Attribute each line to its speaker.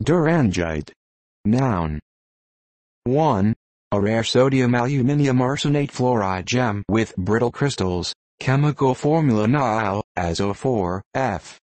Speaker 1: Durangite. Noun. 1. A rare sodium aluminium arsenate fluoride gem with brittle crystals, chemical formula Nal, ASO4, F.